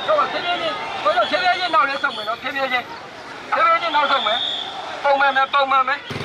တော့ဖြည်းဖြည်းချင်းကိုတော့ဖြည်းဖြည်းချင်းနောက်လဲဆုံးမယ်နော်ဖြည်းဖြည်းချင်းနောက်ဆုံးမယ်ပုံမှန်ပဲ